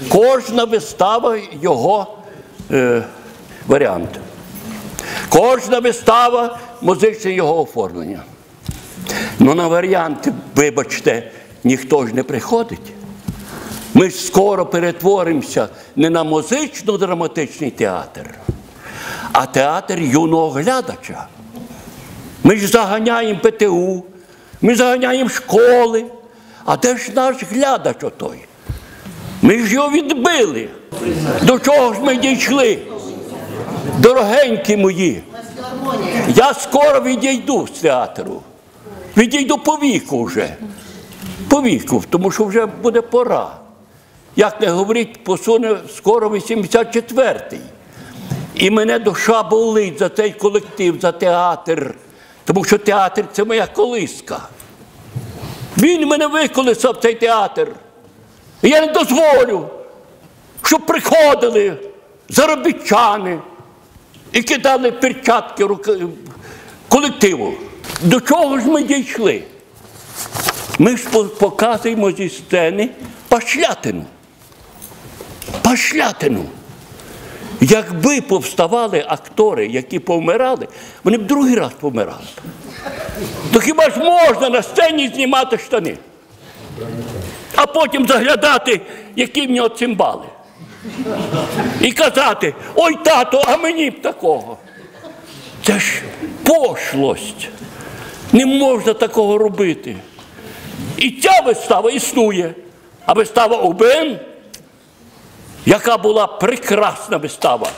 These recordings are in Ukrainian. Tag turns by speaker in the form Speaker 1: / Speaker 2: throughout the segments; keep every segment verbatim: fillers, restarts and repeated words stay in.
Speaker 1: кожна вистава його е, варіант. Кожна вистава – музичне його оформлення. Ну на варіанти, вибачте, ніхто ж не приходить. Ми ж скоро перетворимося не на музично-драматичний театр, а театр юного глядача. Ми ж заганяємо Пе Те У, ми заганяємо школи. А де ж наш глядач отой? Ми ж його відбили. До чого ж ми дійшли? Дорогенькі мої, я скоро відійду з театру. Відійду по віку вже. По віку, тому що вже буде пора. Як не говорить, посуне скоро вісімдесят четвертий. І мене душа болить за цей колектив, за театр. Тому що театр – це моя колиска. Він мене виколисав, цей театр. І я не дозволю, щоб приходили заробітчани і кидали перчатки колективу. До чого ж ми дійшли? Ми ж показуємо зі сцени пошлятину. Пошлятину. Якби повставали актори, які повмирали, вони б другий раз помирали. То хіба ж можна на сцені знімати штани? А потім заглядати, які в нього цимбали. І казати: ой, тато, а мені б такого. Це ж пошлость. Не можна такого робити. І ця вистава існує. А вистава О Бе Ен, яка була прекрасна вистава,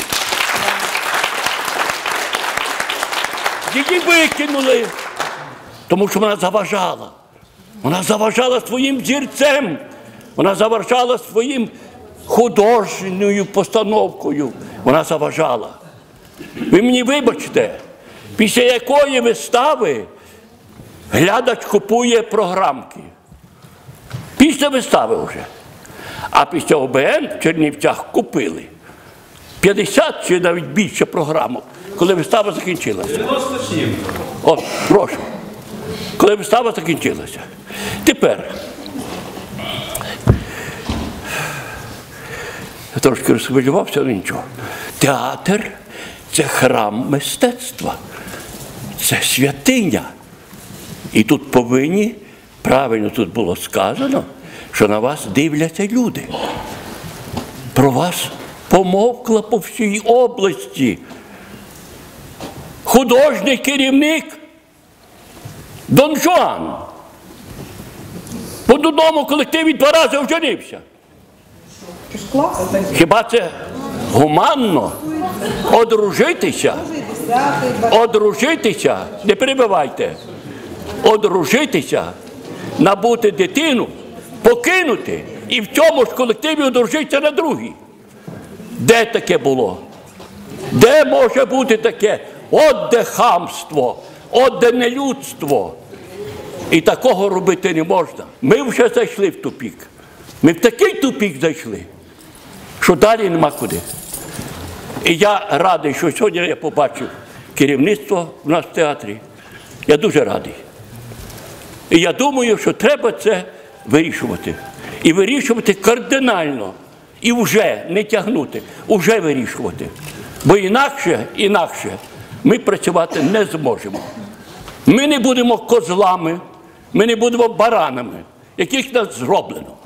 Speaker 1: її викинули, тому що вона заважала. Вона заважала своїм зірцем, вона заважала своїм художньою постановкою. Вона заважала. Ви мені вибачте, після якої вистави глядач купує програмки. Після вистави вже. А після О Бе Ен в Чернівцях купили п'ятдесят чи навіть більше програмок, коли вистава закінчилася.
Speaker 2: дев'яносто сім.
Speaker 1: От, прошу. Коли вистава закінчилася. Тепер. Я трошки розхвилювався, але нічого. Театр – це храм мистецтва. Це святиня. І тут повинні, правильно тут було сказано, що на вас дивляться люди. Про вас помовкла по всій області. Художній керівник Дон Жуан в одному колективі два рази оженився. Хіба це гуманно? Одружитися? Одружитися? Не перебивайте. Одружитися, набути дитину, покинути і в цьому ж колективі одружитися на другій. Де таке було? Де може бути таке? От де хамство, от де нелюдство. І такого робити не можна. Ми вже зайшли в тупік. Ми в такий тупік зайшли, що далі нема куди. І я радий, що сьогодні я побачив керівництво в нас в театрі. Я дуже радий. І я думаю, що треба це вирішувати. І вирішувати кардинально. І вже не тягнути, вже вирішувати. Бо інакше, інакше ми працювати не зможемо. Ми не будемо козлами, ми не будемо баранами, яких нас зроблено.